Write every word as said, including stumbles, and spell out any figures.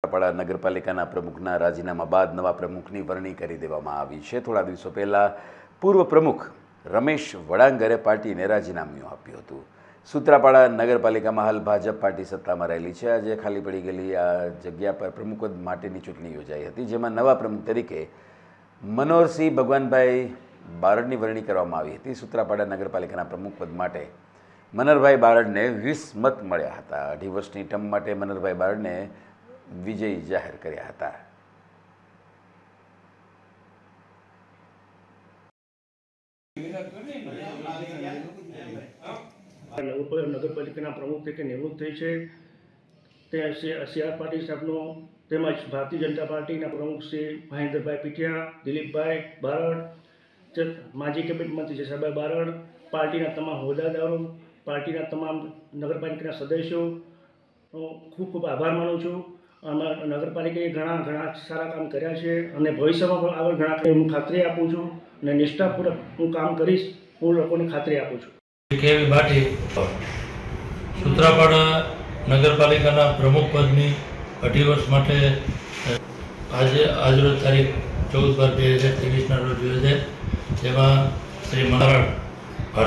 સૂત્રાપાડા નગરપાલિકાના પ્રમુખના રાજીનામા બાદ નવા પ્રમુખની વરણી કરી દેવામાં આવી છે। થોડા દિવસો પહેલાં પૂર્વ પ્રમુખ રમેશ વડાંગરે પાર્ટીને રાજીનામું આપ્યું હતું। સૂત્રાપાડા નગરપાલિકામાં હાલ ભાજપ પાર્ટી સત્તામાં રહેલી છે। આજે ખાલી પડી ગયેલી આ જગ્યા પર પ્રમુખ પદ માટેની ચૂંટણી યોજાઈ હતી, જેમાં નવા પ્રમુખ તરીકે મનોહરસિંહ ભગવાનભાઈ બારડની વરણી કરવામાં આવી હતી। સૂત્રાપાડા નગરપાલિકાના પ્રમુખ પદ માટે મનહરભાઈ બારડને વીસ મત મળ્યા હતા। અઢી વર્ષની ટર્મ માટે મનહરભાઈ બારડને વિજયી જાહેર કર્યા હતા। નગરપાલિકાના પ્રમુખ તરીકે નિવૃત્ત થઈ છે તે સી આર પાટીલ સાહેબનો તેમજ ભારતીય જનતા પાર્ટીના પ્રમુખ શ્રી મહેન્દ્રભાઈ પીઠિયા, દિલીપભાઈ બારડ, માજી કેબિનેટ મંત્રી છે સાહેબ બારડ, પાર્ટીના તમામ હોદ્દેદારો, પાર્ટીના તમામ નગરપાલિકાના સદસ્યો ખૂબ ખૂબ આભાર માનું છું। અને નગરપાલિકાએ ઘણા ઘણા સારા કામ કર્યા છે અને ભવિષ્યમાં પણ આગળ ઘણા હું ખાતરી આપું છું અને નિષ્ઠાપૂર્વક હું કામ કરીશ, હું લોકોને ખાતરી આપું છું। કેવી બાટી સૂત્રાપાડા નગરપાલિકાના પ્રમુખ પદની અઢી વર્ષ માટે આજે આજરોજ તારીખ ચૌદ બાર બે હજાર ત્રેવીસના રોજ યોજાય, જેમાં શ્રી મહારાજ